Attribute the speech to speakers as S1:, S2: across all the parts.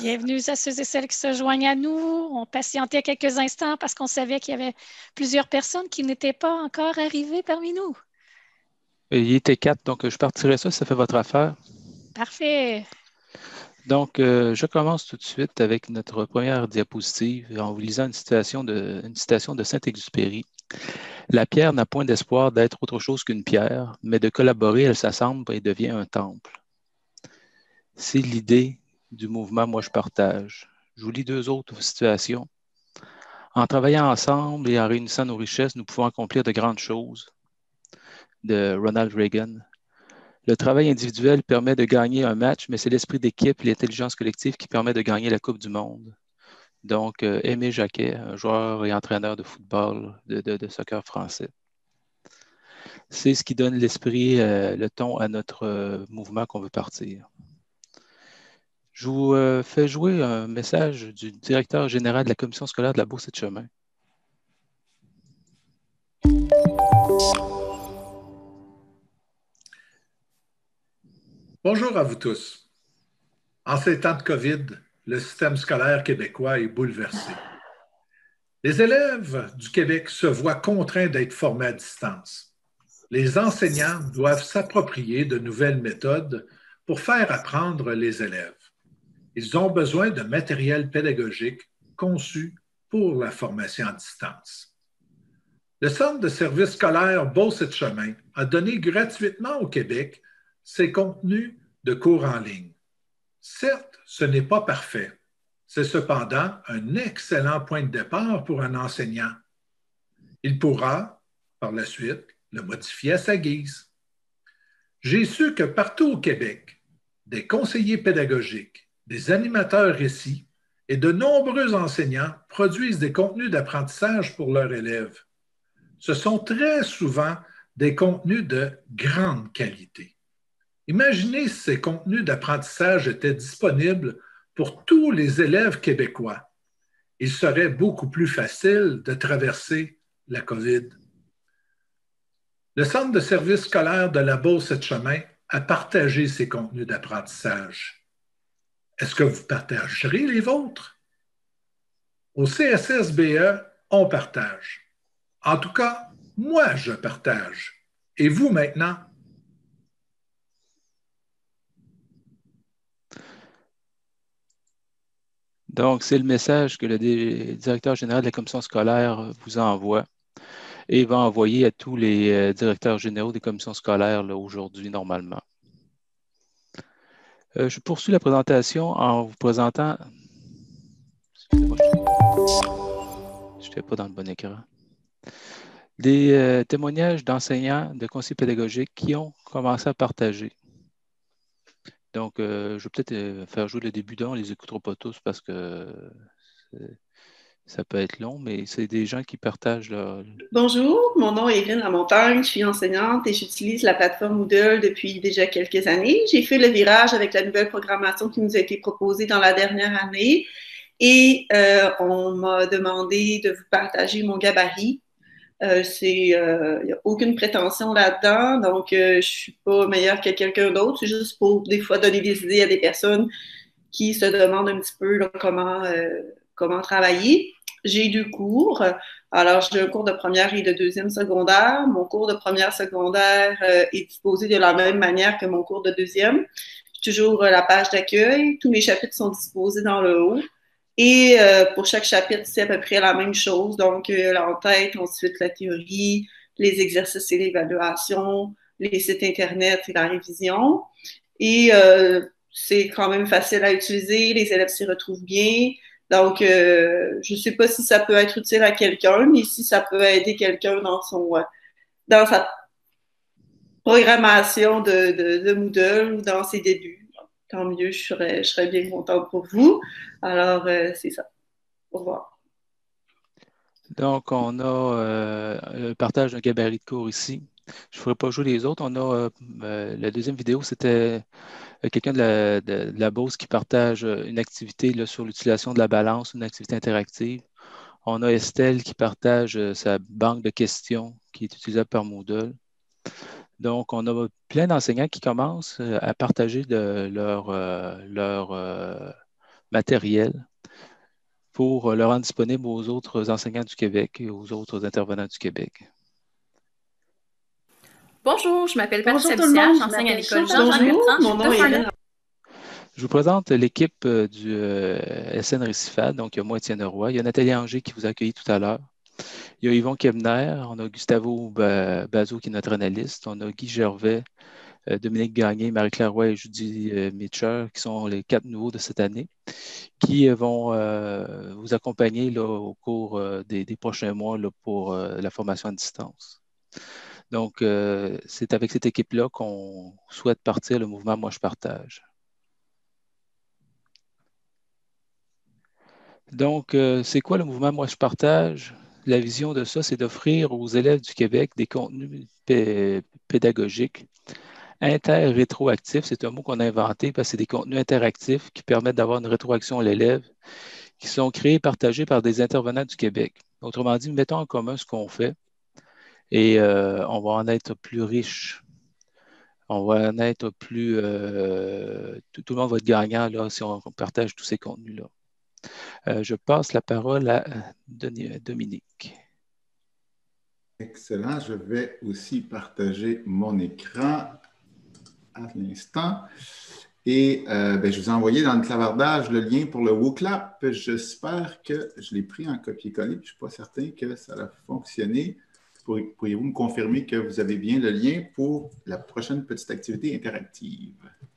S1: Bienvenue à ceux et celles qui se joignent à nous. On patientait quelques instants parce qu'on savait qu'il y avait plusieurs personnes qui n'étaient pas encore arrivées parmi nous.
S2: Il était 4, donc je partirai ça si ça fait votre affaire.
S1: Parfait.
S2: Donc, je commence tout de suite avec notre première diapositive en vous lisant une citation de Saint-Exupéry. La pierre n'a point d'espoir d'être autre chose qu'une pierre, mais de collaborer, elle s'assemble et devient un temple. C'est l'idée du mouvement Moi je partage. Je vous lis deux autres situations. En travaillant ensemble et en réunissant nos richesses, nous pouvons accomplir de grandes choses. De Ronald Reagan. Le travail individuel permet de gagner un match, mais c'est l'esprit d'équipe et l'intelligence collective qui permet de gagner la Coupe du Monde. Donc, Aimé Jacquet, un joueur et entraîneur de football, de soccer français. C'est ce qui donne l'esprit, le ton à notre mouvement qu'on veut partir. Je vous fais jouer un message du directeur général de la Commission scolaire de la Beauce et de Chemin.
S3: Bonjour à vous tous. En ces temps de COVID, le système scolaire québécois est bouleversé. Les élèves du Québec se voient contraints d'être formés à distance. Les enseignants doivent s'approprier de nouvelles méthodes pour faire apprendre les élèves. Ils ont besoin de matériel pédagogique conçu pour la formation à distance. Le Centre de services scolaires Beauce et de Chemin a donné gratuitement au Québec ses contenus de cours en ligne. Certes, ce n'est pas parfait. C'est cependant un excellent point de départ pour un enseignant. Il pourra, par la suite, le modifier à sa guise. J'ai su que partout au Québec, des conseillers pédagogiques, des animateurs récits et de nombreux enseignants produisent des contenus d'apprentissage pour leurs élèves. Ce sont très souvent des contenus de grande qualité. Imaginez si ces contenus d'apprentissage étaient disponibles pour tous les élèves québécois. Il serait beaucoup plus facile de traverser la COVID. Le Centre de services scolaires de la Beauce et de Chemin a partagé ces contenus d'apprentissage. Est-ce que vous partagerez les vôtres? Au CSSBE, on partage. En tout cas, moi, je partage. Et vous maintenant?
S2: Donc, c'est le message que le directeur général de la commission scolaire vous envoie et va envoyer à tous les directeurs généraux des commissions scolaires aujourd'hui, normalement. Je poursuis la présentation en vous présentant... Excusez-moi, je n'étais pas dans le bon écran. Des témoignages d'enseignants, de conseillers pédagogiques qui ont commencé à partager. Donc, je vais peut-être faire jouer le début d'un, on ne les écoutera pas tous parce que ça peut être long, mais c'est des gens qui partagent leur...
S4: Bonjour, mon nom est Evelyn Lamontagne, je suis enseignante et j'utilise la plateforme Moodle depuis déjà quelques années. J'ai fait le virage avec la nouvelle programmation qui nous a été proposée dans la dernière année et on m'a demandé de vous partager mon gabarit. Il n'y a aucune prétention là-dedans, donc je ne suis pas meilleure que quelqu'un d'autre, c'est juste pour des fois donner des idées à des personnes qui se demandent un petit peu là, comment travailler. J'ai 2 cours. Alors, j'ai un cours de première et de deuxième secondaire. Mon cours de première secondaire est disposé de la même manière que mon cours de deuxième. J'ai toujours la page d'accueil. Tous mes chapitres sont disposés dans le haut. Et pour chaque chapitre, c'est à peu près la même chose. Donc, l'entête, ensuite la théorie, les exercices et l'évaluation, les sites Internet et la révision. Et c'est quand même facile à utiliser. Les élèves s'y retrouvent bien. Donc, je ne sais pas si ça peut être utile à quelqu'un, mais si ça peut aider quelqu'un dans sa programmation de Moodle ou dans ses débuts. Tant mieux, je serais bien contente pour vous. Alors, c'est ça. Au revoir.
S2: Donc, on a le partage d'un gabarit de cours ici. Je ne ferai pas jouer les autres. On a la deuxième vidéo, c'était quelqu'un de la Beauce qui partage une activité là, sur l'utilisation de la balance, une activité interactive. On a Estelle qui partage sa banque de questions qui est utilisable par Moodle. Donc, on a plein d'enseignants qui commencent à partager matériel pour le rendre disponible aux autres enseignants du Québec et aux autres intervenants du Québec.
S5: Bonjour, je m'appelle Patricia
S4: Bonjour tout le monde,
S5: j'enseigne à l'école
S4: Jean-Jacques Bertrand. Mon nom est Hélène.
S2: Je vous présente l'équipe du SN Récifade. Donc, il y a moi, Étienne Roy. Il y a Nathalie Anger qui vous a accueilli tout à l'heure. Il y a Yvon Kemner. On a Gustavo Bazot qui est notre analyste. On a Guy Gervais, Dominique Gagné, Marie-Claire Roy et Judy Mitcher qui sont les 4 nouveaux de cette année qui vont vous accompagner là, au cours des prochains mois là, pour la formation à distance. Donc, c'est avec cette équipe-là qu'on souhaite partir le mouvement Moi, je partage. Donc, c'est quoi le mouvement Moi, je partage? La vision de ça, c'est d'offrir aux élèves du Québec des contenus pédagogiques inter-rétroactifs. C'est un mot qu'on a inventé parce que c'est des contenus interactifs qui permettent d'avoir une rétroaction à l'élève, qui sont créés et partagés par des intervenants du Québec. Autrement dit, mettons en commun ce qu'on fait et on va en être plus riche. On va en être plus... tout le monde va être gagnant là, si on partage tous ces contenus-là. Je passe la parole à Dominique.
S6: Excellent. Je vais aussi partager mon écran à l'instant. Et je vous ai envoyé dans le clavardage le lien pour le WooClap. J'espère que je l'ai pris en copier-coller. Je ne suis pas certain que ça a fonctionné. Pourriez-vous me confirmer que vous avez bien le lien pour la prochaine petite activité interactive?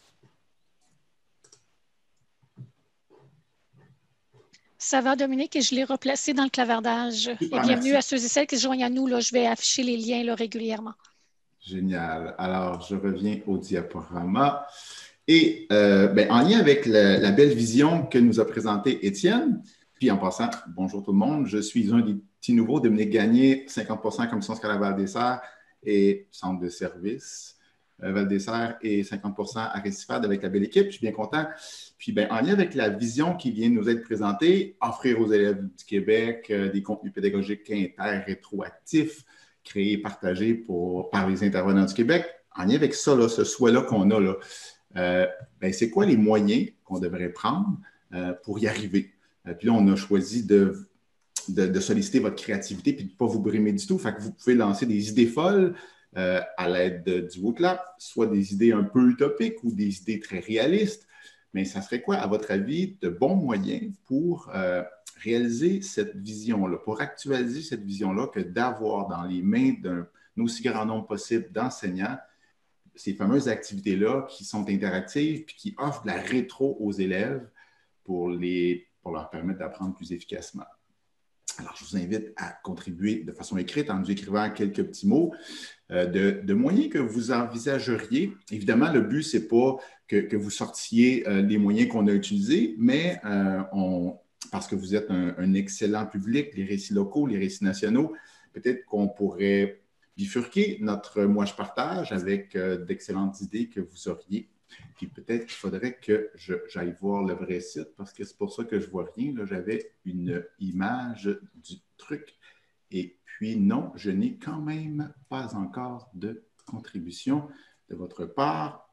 S1: Ça va, Dominique, et je l'ai replacé dans le clavardage.
S6: Super,
S1: et bienvenue
S6: merci
S1: à ceux et celles qui se joignent à nous. Là, je vais afficher les liens là, régulièrement.
S6: Génial. Alors, je reviens au diaporama. Et en lien avec la belle vision que nous a présentée Étienne, puis en passant, bonjour tout le monde, je suis un des petits nouveaux, Dominique Gagné, 50% Commission scolaire Val-des-Serres et centre de service Val-des-Serres et 50% à Récifade avec la belle équipe. Je suis bien content. Puis, en lien avec la vision qui vient de nous être présentée, offrir aux élèves du Québec des contenus pédagogiques inter-rétroactifs, créés et partagés par les intervenants du Québec. En lien avec ça, là, ce souhait-là qu'on a, là, c'est quoi les moyens qu'on devrait prendre pour y arriver? Puis là, on a choisi de solliciter votre créativité puis de ne pas vous brimer du tout. Fait que vous pouvez lancer des idées folles à l'aide du WooClap, soit des idées un peu utopiques ou des idées très réalistes. Mais ça serait quoi, à votre avis, de bons moyens pour réaliser cette vision-là, pour actualiser cette vision-là que d'avoir dans les mains d'un aussi grand nombre possible d'enseignants ces fameuses activités-là qui sont interactives puis qui offrent de la rétro aux élèves pour leur permettre d'apprendre plus efficacement. Alors, je vous invite à contribuer de façon écrite en nous écrivant quelques petits mots de moyens que vous envisageriez. Évidemment, le but, ce n'est pas que vous sortiez les moyens qu'on a utilisés, mais parce que vous êtes un excellent public, les récits locaux, les récits nationaux, peut-être qu'on pourrait bifurquer notre « Moi, je partage » avec d'excellentes idées que vous auriez. Puis peut-être qu'il faudrait que j'aille voir le vrai site parce que c'est pour ça que je ne vois rien. Là, j'avais une image du truc. Et puis non, je n'ai quand même pas encore de contribution de votre part.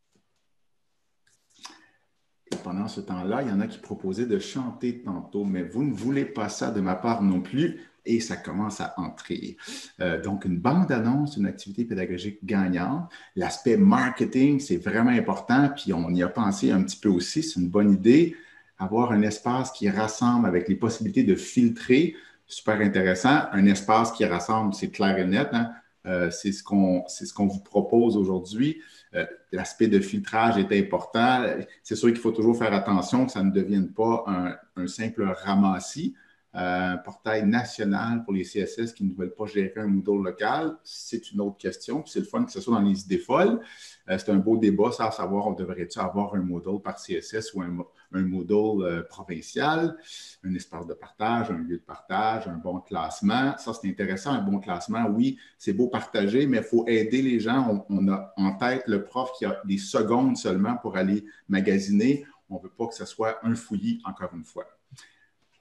S6: Et pendant ce temps-là, il y en a qui proposaient de chanter tantôt, mais vous ne voulez pas ça de ma part non plus. Et ça commence à entrer. Donc, une bande-annonce, une activité pédagogique gagnante. L'aspect marketing, c'est vraiment important, puis on y a pensé un petit peu aussi, c'est une bonne idée. Avoir un espace qui rassemble avec les possibilités de filtrer, super intéressant. Un espace qui rassemble, c'est clair et net, hein? C'est ce qu'on vous propose aujourd'hui. L'aspect de filtrage est important. C'est sûr qu'il faut toujours faire attention que ça ne devienne pas un simple ramassis. Un portail national pour les CSS qui ne veulent pas gérer un Moodle local, c'est une autre question. Puis c'est le fun que ce soit dans les idées folles. C'est un beau débat, ça, à savoir, on devrait-tu avoir un Moodle par CSS ou un Moodle provincial, un espace de partage, un lieu de partage, un bon classement. Ça, c'est intéressant, un bon classement. Oui, c'est beau partager, mais il faut aider les gens. On a en tête le prof qui a des secondes seulement pour aller magasiner. On ne veut pas que ce soit un fouillis, encore une fois.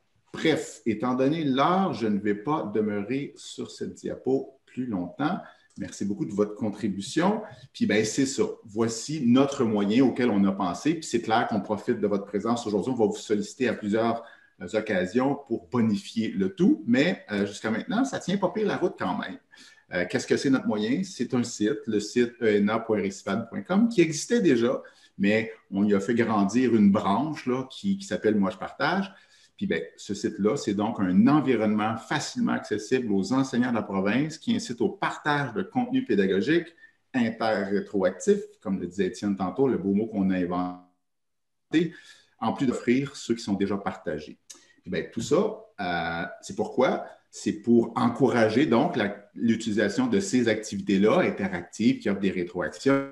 S6: Bref, étant donné l'heure, je ne vais pas demeurer sur cette diapo plus longtemps. Merci beaucoup de votre contribution. Puis, bien, c'est ça. Voici notre moyen auquel on a pensé. Puis, c'est clair qu'on profite de votre présence aujourd'hui. On va vous solliciter à plusieurs occasions pour bonifier le tout. Mais jusqu'à maintenant, ça tient pas pire la route quand même. Qu'est-ce que c'est notre moyen? C'est un site, le site ena.recipad.com, qui existait déjà, mais on y a fait grandir une branche là, qui s'appelle Moi, je partage. Puis, bien, ce site-là, c'est donc un environnement facilement accessible aux enseignants de la province qui incite au partage de contenu pédagogique interrétroactif, comme le disait Étienne tantôt, le beau mot qu'on a inventé, en plus d'offrir ceux qui sont déjà partagés. Puis, bien, tout ça, c'est pourquoi? C'est pour encourager donc l'utilisation de ces activités-là interactives qui offrent des rétroactions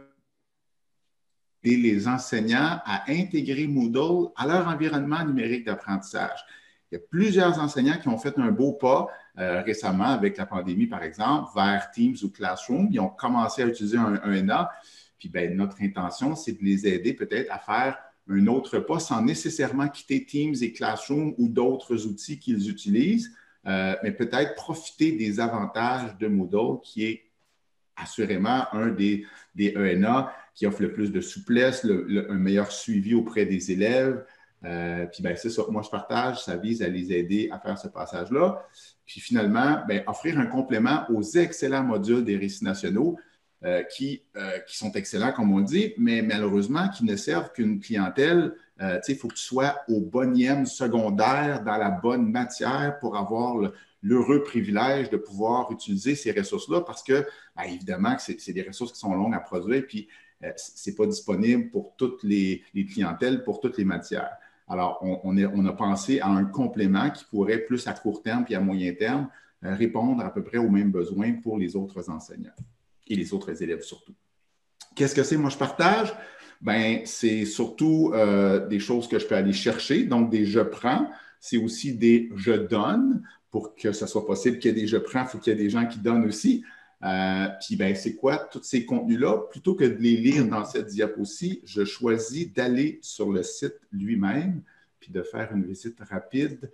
S6: et les enseignants à intégrer Moodle à leur environnement numérique d'apprentissage. Il y a plusieurs enseignants qui ont fait un beau pas récemment avec la pandémie, par exemple, vers Teams ou Classroom. Ils ont commencé à utiliser un ENA. Puis bien, notre intention, c'est de les aider peut-être à faire un autre pas sans nécessairement quitter Teams et Classroom ou d'autres outils qu'ils utilisent, mais peut-être profiter des avantages de Moodle qui est assurément un des ENA qui offre le plus de souplesse, un meilleur suivi auprès des élèves. Puis, bien, c'est ça. Moi, je partage. Ça vise à les aider à faire ce passage-là. Puis, finalement, bien, offrir un complément aux excellents modules des récits nationaux qui sont excellents, comme on dit, mais malheureusement, qui ne servent qu'une clientèle. Il faut que tu sois au bonième secondaire, dans la bonne matière pour avoir l'heureux privilège de pouvoir utiliser ces ressources-là parce que, bien, évidemment, c'est des ressources qui sont longues à produire, puis ce n'est pas disponible pour toutes les clientèles, pour toutes les matières. Alors, on a pensé à un complément qui pourrait, plus à court terme puis à moyen terme, répondre à peu près aux mêmes besoins pour les autres enseignants et les autres élèves surtout. Qu'est-ce que c'est, moi, je partage? Bien, c'est surtout des choses que je peux aller chercher, donc des je prends. C'est aussi des je donne. Pour que ce soit possible qu'il y ait des je prends, il faut qu'il y ait des gens qui donnent aussi. Puis, bien, c'est quoi tous ces contenus-là? Plutôt que de les lire dans cette diapo-ci, je choisis d'aller sur le site lui-même puis de faire une visite rapide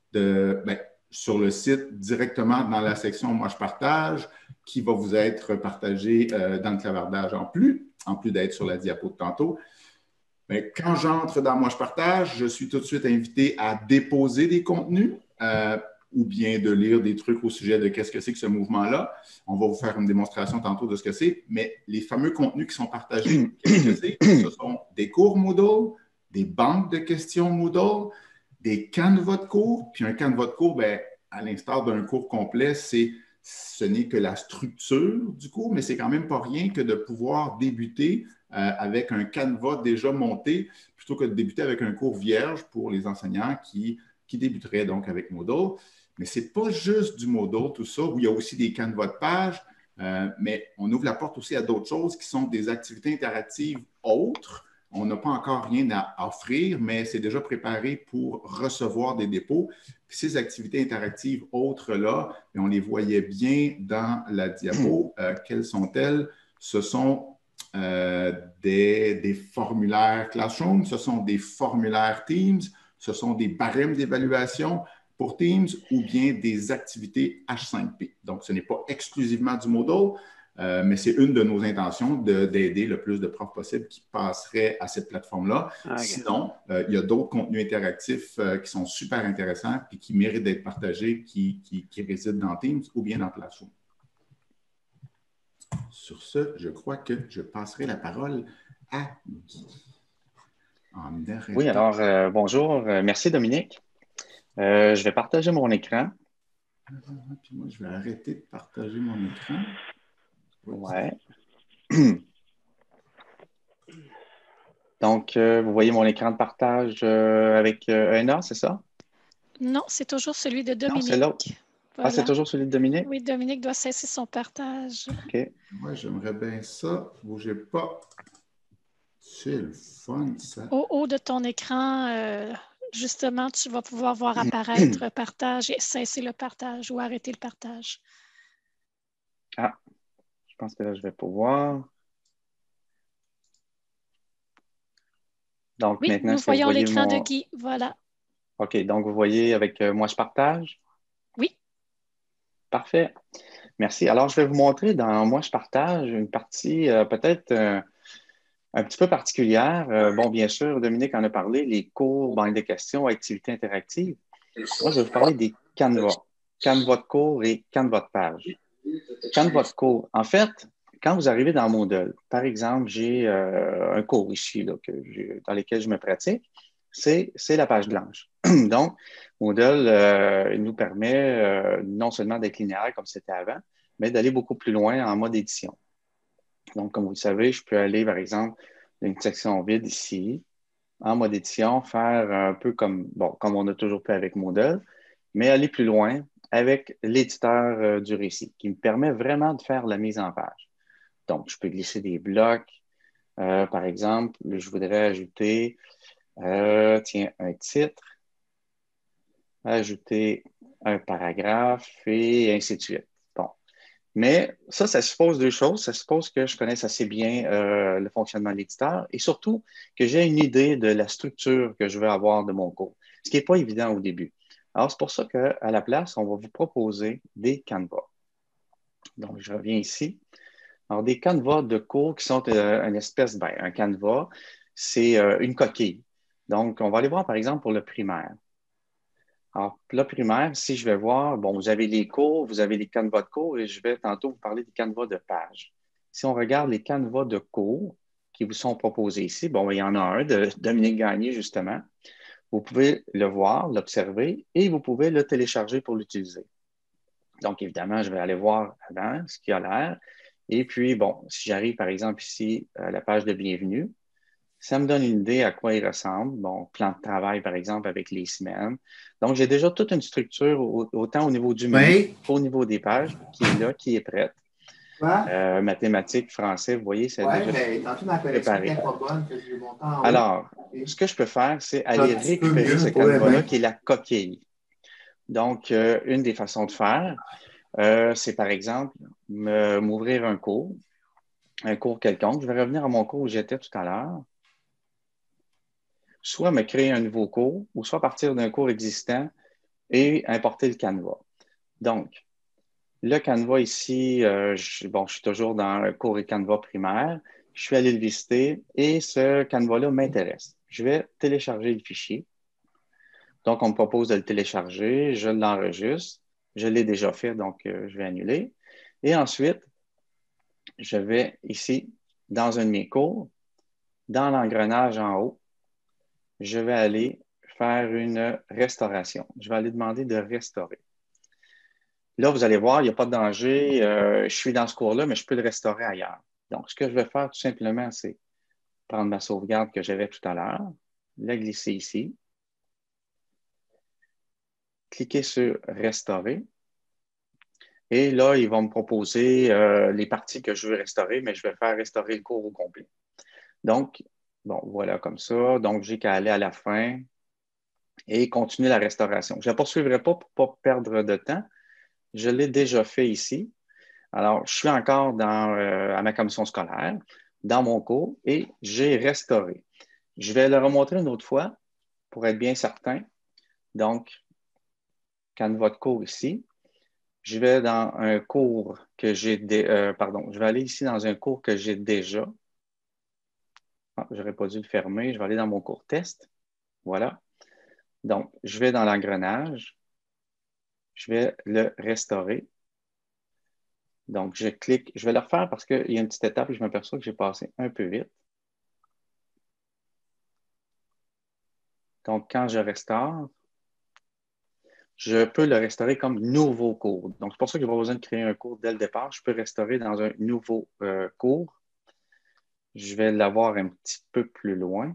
S6: sur le site directement dans la section « Moi, je partage » qui va vous être partagé dans le clavardage en plus d'être sur la diapo de tantôt. Bien, quand j'entre dans « Moi, je partage », je suis tout de suite invité à déposer des contenus ou bien de lire des trucs au sujet de qu'est-ce que c'est que ce mouvement-là. On va vous faire une démonstration tantôt de ce que c'est, mais les fameux contenus qui sont partagés, qu'est-ce que c'est? Ce sont des cours Moodle, des banques de questions Moodle, des canevas de cours, puis un canevas de cours, bien, à l'instar d'un cours complet, ce n'est que la structure du cours, mais c'est quand même pas rien que de pouvoir débuter avec un canevas déjà monté, plutôt que de débuter avec un cours vierge pour les enseignants qui débuteraient donc avec Moodle. Mais ce n'est pas juste du Moodle, tout ça, où il y a aussi des canevas de pages, mais on ouvre la porte aussi à d'autres choses qui sont des activités interactives autres. On n'a pas encore rien à offrir, mais c'est déjà préparé pour recevoir des dépôts. Puis ces activités interactives autres-là, on les voyait bien dans la diapo. Quelles sont-elles? Ce sont des formulaires Classroom, ce sont des formulaires Teams, ce sont des barèmes d'évaluation pour Teams ou bien des activités H5P. Donc, ce n'est pas exclusivement du Moodle, mais c'est une de nos intentions d'aider le plus de profs possible qui passeraient à cette plateforme-là. Okay. Sinon, il y a d'autres contenus interactifs qui sont super intéressants et qui méritent d'être partagés, qui résident dans Teams ou bien dans Classroom. Sur ce, je crois que je passerai la parole à Guy.
S7: Oui, alors, bonjour. Merci, Dominique. Je vais partager mon écran.
S6: Puis moi, je vais arrêter de partager mon écran.
S7: Ouais. Donc, vous voyez mon écran de partage avec ENA, c'est ça?
S1: Non, c'est toujours celui de Dominique.
S7: Non, c'est l'autre. Voilà. Ah, c'est toujours celui de Dominique?
S1: Oui, Dominique doit cesser son partage.
S7: OK.
S6: Moi, j'aimerais bien ça. Bougez pas. C'est le fun, ça.
S1: Au haut de ton écran, justement, tu vas pouvoir voir apparaître partage et cesser le partage ou arrêter le partage.
S7: Ah, je pense que là, je vais pouvoir. Donc,
S1: oui,
S7: maintenant,
S1: nous voyons l'écran de Guy. Voilà.
S7: OK, donc vous voyez avec moi, je partage?
S1: Oui.
S7: Parfait. Merci. Alors, je vais vous montrer moi, je partage une partie peut-être un petit peu particulière. Bon, bien sûr, Dominique en a parlé, les cours, banque de questions, activités interactives. Moi, je vais vous parler des Canva. Canva de cours et Canva de page. Canva de cours. En fait, quand vous arrivez dans Moodle, par exemple, j'ai un cours ici là, dans lequel je me pratique, c'est la page blanche. Donc, Moodle il nous permet non seulement d'être linéaire comme c'était avant, mais d'aller beaucoup plus loin en mode édition. Donc, comme vous le savez, je peux aller, par exemple, d'une section vide ici, en mode édition, faire un peu comme on a toujours fait avec Moodle, mais aller plus loin avec l'éditeur du récit, qui me permet vraiment de faire la mise en page. Donc, je peux glisser des blocs. Par exemple, je voudrais ajouter, un titre, ajouter un paragraphe et ainsi de suite. Bon. Mais ça suppose deux choses. Ça suppose que je connaisse assez bien le fonctionnement de l'éditeur et surtout que j'ai une idée de la structure que je veux avoir de mon cours, ce qui n'est pas évident au début. Alors, c'est pour ça qu'à la place, on va vous proposer des Canvas. Donc, je reviens ici. Alors, des Canvas de cours qui sont une espèce, un Canvas, c'est une coquille. Donc, on va aller voir, par exemple, pour le primaire. Alors, le primaire, si je vais voir, vous avez les cours, vous avez les canevas de cours et je vais tantôt vous parler des canevas de page. Si on regarde les canevas de cours qui vous sont proposés ici, il y en a un de Dominique Gagné, justement. Vous pouvez le voir, l'observer et vous pouvez le télécharger pour l'utiliser. Donc, évidemment, je vais aller voir avant ce qu'il a l'air. Et puis, si j'arrive, par exemple, ici, à la page de bienvenue, ça me donne une idée à quoi il ressemble. Plan de travail, par exemple, avec les semaines. Donc, j'ai déjà toute une structure, autant au niveau du menu qu'au niveau des pages, qui est là, qui est prête. Mathématiques, français, vous voyez, c'est déjà préparé. Alors, ce que je peux faire, c'est aller récupérer ce canevas-là, qui est la coquille. Donc, une des façons de faire, c'est, par exemple, m'ouvrir un cours quelconque. Je vais revenir à mon cours où j'étais tout à l'heure. Soit me créer un nouveau cours, ou soit partir d'un cours existant et importer le Canva. Donc, le Canva ici, je suis toujours dans le cours et Canva primaire. Je suis allé le visiter et ce Canva-là m'intéresse. Je vais télécharger le fichier. Donc, on me propose de le télécharger. Je l'enregistre. Je l'ai déjà fait, donc je vais annuler. Et ensuite, je vais ici, dans un de mes cours, dans l'engrenage en haut, je vais aller faire une restauration. Je vais aller demander de restaurer. Là, vous allez voir, il n'y a pas de danger. Je suis dans ce cours-là, mais je peux le restaurer ailleurs. Donc, ce que je vais faire tout simplement, c'est prendre ma sauvegarde que j'avais tout à l'heure, la glisser ici, cliquer sur « Restaurer ». Et là, il va me proposer les parties que je veux restaurer, mais je vais faire restaurer le cours au complet. Donc, voilà comme ça. Donc, j'ai qu'à aller à la fin et continuer la restauration. Je ne la poursuivrai pas pour ne pas perdre de temps. Je l'ai déjà fait ici. Alors, je suis encore à ma commission scolaire, dans mon cours, et j'ai restauré. Je vais le remontrer une autre fois pour être bien certain. Donc, Canva de cours ici. Je vais dans un cours que j'ai... je vais aller ici dans un cours que j'ai déjà. Je n'aurais pas dû le fermer. Je vais aller dans mon cours test. Voilà. Donc, je vais dans l'engrenage. Je vais le restaurer. Donc, je clique. Je vais le refaire parce qu'il y a une petite étape et je m'aperçois que j'ai passé un peu vite. Donc, quand je restaure, je peux le restaurer comme nouveau cours. Donc, c'est pour ça que je n'ai pas besoin de créer un cours dès le départ. Je peux restaurer dans un nouveau cours. Je vais l'avoir un petit peu plus loin.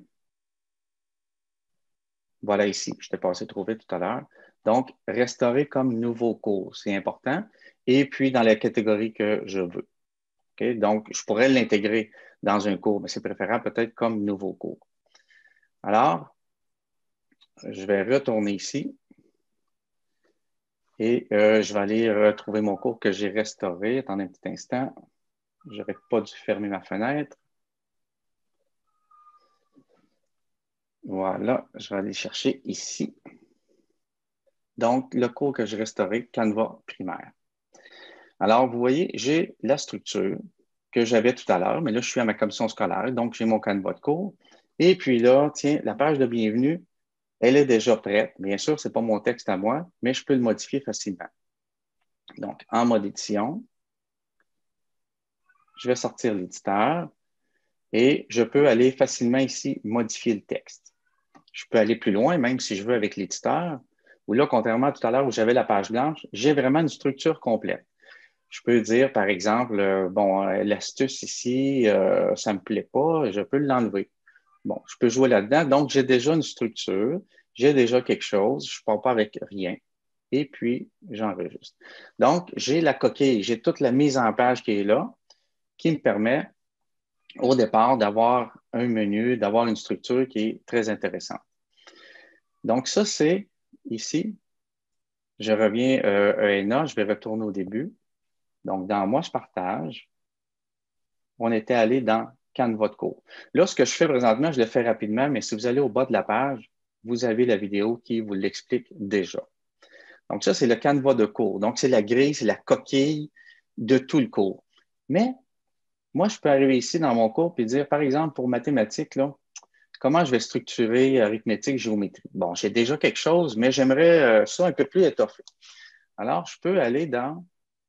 S7: Voilà ici. Je t'ai passé trop vite tout à l'heure. Donc, restaurer comme nouveau cours, c'est important. Et puis, dans la catégorie que je veux. Okay? Donc, je pourrais l'intégrer dans un cours, mais c'est préférable peut-être comme nouveau cours. Alors, je vais retourner ici. Et je vais aller retrouver mon cours que j'ai restauré. Attendez un petit instant. Je n'aurais pas dû fermer ma fenêtre. Voilà, je vais aller chercher ici. Donc, le cours que j'ai restauré, Canva primaire. Alors, vous voyez, j'ai la structure que j'avais tout à l'heure, mais là, je suis à ma commission scolaire, donc j'ai mon canevas de cours. Et puis là, tiens, la page de bienvenue, elle est déjà prête. Bien sûr, ce n'est pas mon texte à moi, mais je peux le modifier facilement. Donc, en mode édition, je vais sortir l'éditeur et je peux aller facilement ici modifier le texte. Je peux aller plus loin, même si je veux avec l'éditeur, où là, contrairement à tout à l'heure où j'avais la page blanche, j'ai vraiment une structure complète. Je peux dire, par exemple, l'astuce ici, ça ne me plaît pas, je peux l'enlever. Bon, je peux jouer là-dedans. Donc, j'ai déjà une structure, j'ai déjà quelque chose, je ne pars pas avec rien. Et puis, j'enregistre. Donc, j'ai la coquille, j'ai toute la mise en page qui est là, qui me permet au départ d'avoir un menu, d'avoir une structure qui est très intéressante. Donc, ça, c'est ici. Je reviens à ENA, je vais retourner au début. Donc, dans Moi, je partage. On était allé dans Canva de cours. Là, ce que je fais présentement, je le fais rapidement, mais si vous allez au bas de la page, vous avez la vidéo qui vous l'explique déjà. Donc, ça, c'est le Canva de cours. Donc, c'est la grille, c'est la coquille de tout le cours. Mais moi, je peux arriver ici dans mon cours et dire, par exemple, pour mathématiques, là, comment je vais structurer arithmétique, géométrie. Bon, j'ai déjà quelque chose, mais j'aimerais ça un peu plus étoffé. Alors, je peux aller dans,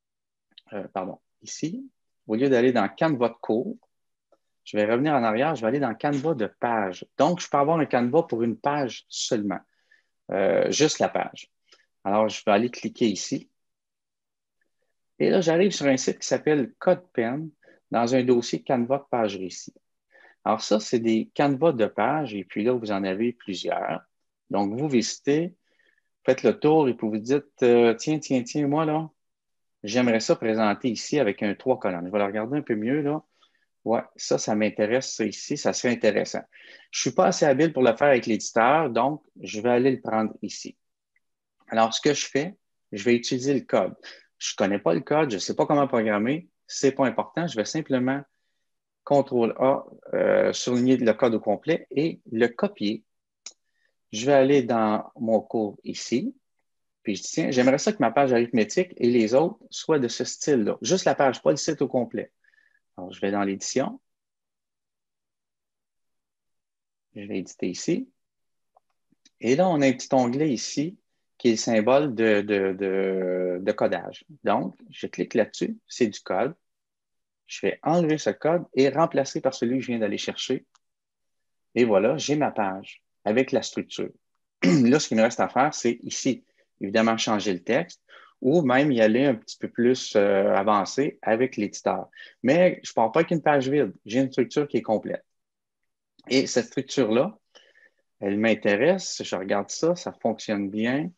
S7: ici, au lieu d'aller dans Canva de cours, je vais revenir en arrière, je vais aller dans Canva de page. Donc, je peux avoir un Canva pour une page seulement, juste la page. Alors, je vais aller cliquer ici. Et là, j'arrive sur un site qui s'appelle CodePen dans un dossier Canva de page récit. Alors, ça, c'est des Canva de page et puis là, vous en avez plusieurs. Donc, vous visitez, faites le tour et puis vous dites tiens, moi, là, j'aimerais ça présenter ici avec un 3 colonnes. Je vais le regarder un peu mieux, là. Ouais, ça m'intéresse, ça ici, ça serait intéressant. Je ne suis pas assez habile pour le faire avec l'éditeur, donc je vais aller le prendre ici. Alors, ce que je fais, je vais utiliser le code. Je ne connais pas le code, je ne sais pas comment programmer, ce n'est pas important, je vais simplement CTRL-A, souligner le code au complet et le copier. Je vais aller dans mon cours ici, puis je dis, tiens, j'aimerais ça que ma page arithmétique et les autres soient de ce style-là. Juste la page, pas le site au complet. Alors, je vais dans l'édition. Je vais éditer ici. Et là, on a un petit onglet ici qui est le symbole de codage. Donc, je clique là-dessus, c'est du code. Je vais enlever ce code et remplacer par celui que je viens d'aller chercher. Et voilà, j'ai ma page avec la structure. Là, ce qu'il me reste à faire, c'est ici, évidemment, changer le texte ou même y aller un petit peu plus avancé avec l'éditeur. Mais je ne pars pas avec une page vide. J'ai une structure qui est complète. Et cette structure-là, elle m'intéresse. Je regarde ça, ça fonctionne bien.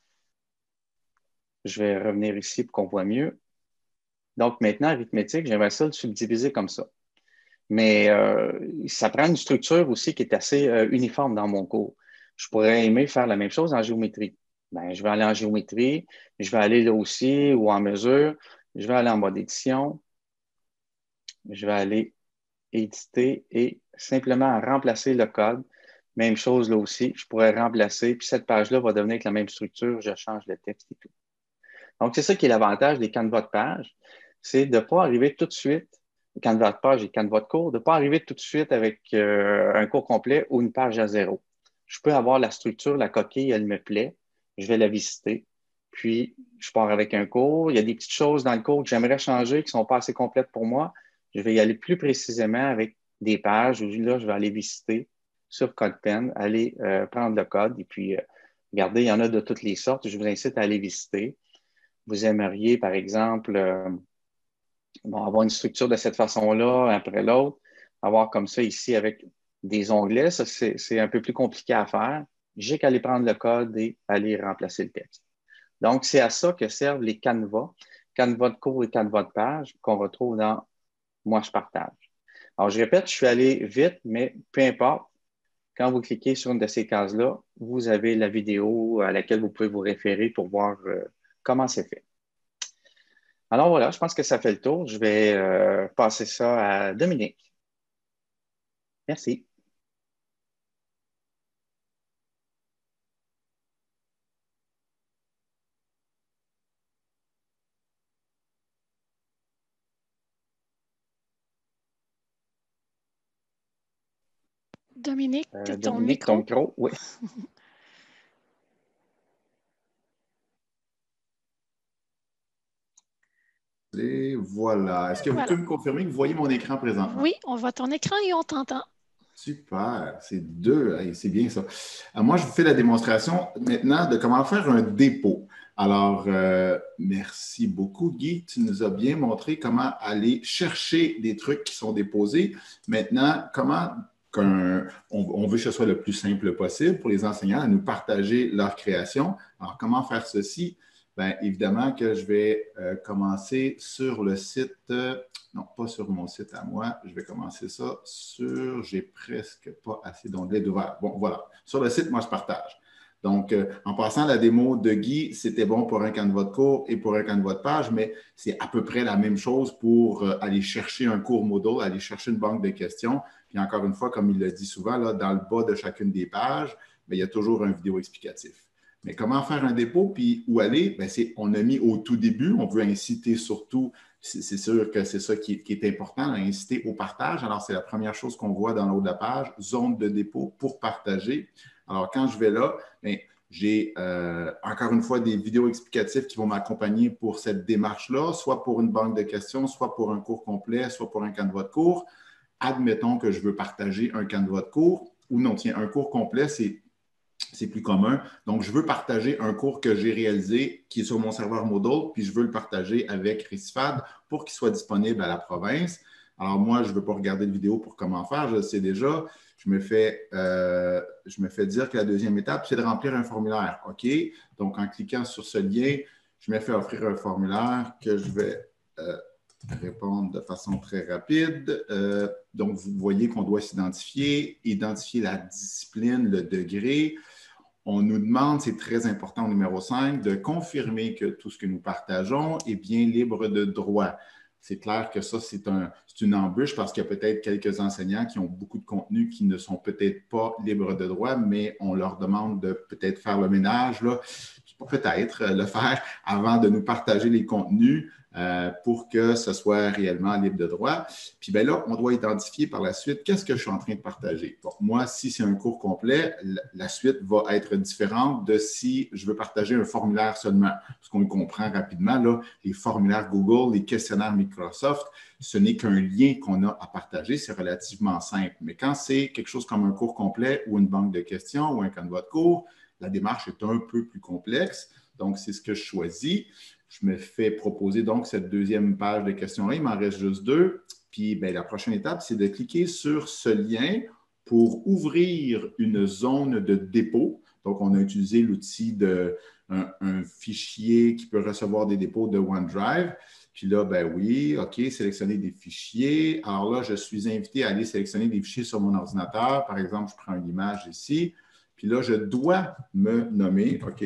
S7: Je vais revenir ici pour qu'on voit mieux. Donc, maintenant, arithmétique, j'aimerais ça le subdiviser comme ça. Mais ça prend une structure aussi qui est assez uniforme dans mon cours. Je pourrais aimer faire la même chose en géométrie. Ben, je vais aller en géométrie, je vais aller là aussi ou en mesure, je vais aller en mode édition, je vais aller éditer et simplement remplacer le code. Même chose là aussi, je pourrais remplacer, puis cette page-là va devenir avec la même structure, je change le texte et tout. Donc, c'est ça qui est l'avantage des canevas de page, c'est de ne pas arriver tout de suite, canevas de page et canevas de cours, de ne pas arriver tout de suite avec un cours complet ou une page à zéro. Je peux avoir la structure, la coquille, elle me plaît, je vais la visiter, puis je pars avec un cours. Il y a des petites choses dans le cours que j'aimerais changer qui ne sont pas assez complètes pour moi. Je vais y aller plus précisément avec des pages où là, je vais aller visiter sur CodePen, aller prendre le code et puis regardez, il y en a de toutes les sortes. Je vous incite à aller visiter. Vous aimeriez, par exemple, avoir une structure de cette façon-là, après l'autre, avoir comme ça ici avec des onglets, ça, c'est un peu plus compliqué à faire. J'ai qu'à aller prendre le code et aller remplacer le texte. Donc, c'est à ça que servent les canevas, canevas de cours et canevas de page qu'on retrouve dans Moi, je partage. Alors, je répète, je suis allé vite, mais peu importe. Quand vous cliquez sur une de ces cases-là, vous avez la vidéo à laquelle vous pouvez vous référer pour voir comment c'est fait. Alors voilà, je pense que ça fait le tour. Je vais passer ça à Dominique. Merci.
S1: Dominique, ton
S7: Dominique, ton
S1: micro.
S7: micro, oui.
S6: Et voilà. Est-ce que vous pouvez me confirmer que vous voyez mon écran présentement?
S1: Oui, on voit ton écran et on t'entend.
S6: Super, c'est deux. Hey, c'est bien ça. Moi, je vous fais la démonstration maintenant de comment faire un dépôt. Alors, merci beaucoup, Guy. Tu nous as bien montré comment aller chercher des trucs qui sont déposés. Maintenant, comment on veut que ce soit le plus simple possible pour les enseignants à nous partager leur création. Alors, comment faire ceci? Bien, évidemment que je vais commencer sur le site, non, pas sur mon site à moi, je vais commencer ça sur, j'ai presque pas assez d'onglets d'ouvert. Bon, voilà, sur le site, moi, je partage. Donc, en passant la démo de Guy, c'était bon pour un canevas de cours et pour un canevas de page, mais c'est à peu près la même chose pour aller chercher un cours Moodle, aller chercher une banque de questions. Puis encore une fois, comme il le dit souvent, là, dans le bas de chacune des pages, bien, il y a toujours un vidéo explicatif. Mais comment faire un dépôt puis où aller? Bien, on a mis au tout début, on veut inciter surtout, c'est sûr que c'est ça qui est important, inciter au partage. Alors, c'est la première chose qu'on voit dans le haut de la page, zone de dépôt pour partager. Alors, quand je vais là, j'ai encore une fois des vidéos explicatives qui vont m'accompagner pour cette démarche-là, soit pour une banque de questions, soit pour un cours complet, soit pour un canevas de cours. Admettons que je veux partager un canevas de cours, ou non, tiens, un cours complet, c'est plus commun. Donc, je veux partager un cours que j'ai réalisé qui est sur mon serveur Moodle, puis je veux le partager avec Recifad pour qu'il soit disponible à la province. Alors, moi, je ne veux pas regarder de vidéo pour comment faire, je le sais déjà. Je me fais dire que la deuxième étape, c'est de remplir un formulaire. OK? Donc, en cliquant sur ce lien, je me fais offrir un formulaire que je vais répondre de façon très rapide. Donc, vous voyez qu'on doit s'identifier, identifier la discipline, le degré. On nous demande, c'est très important au numéro 5, de confirmer que tout ce que nous partageons est bien libre de droit. C'est clair que ça, c'est une embûche parce qu'il y a peut-être quelques enseignants qui ont beaucoup de contenu qui ne sont peut-être pas libres de droit, mais on leur demande de peut-être faire le ménage, là, peut-être le faire avant de nous partager les contenus pour que ce soit réellement libre de droit. Puis bien là, on doit identifier par la suite qu'est-ce que je suis en train de partager. Bon, moi, si c'est un cours complet, la suite va être différente de si je veux partager un formulaire seulement. Parce qu'on le comprend rapidement, là, les formulaires Google, les questionnaires Microsoft, ce n'est qu'un lien qu'on a à partager. C'est relativement simple. Mais quand c'est quelque chose comme un cours complet ou une banque de questions ou un canevas de cours, la démarche est un peu plus complexe. Donc, c'est ce que je choisis. Je me fais proposer donc cette deuxième page de questions-là. Il m'en reste juste deux. Puis, bien, la prochaine étape, c'est de cliquer sur ce lien pour ouvrir une zone de dépôt. Donc, on a utilisé l'outil d'un fichier qui peut recevoir des dépôts de OneDrive. Puis là, ben oui, OK, sélectionner des fichiers. Alors là, je suis invité à aller sélectionner des fichiers sur mon ordinateur. Par exemple, je prends une image ici. Puis là, je dois me nommer, OK,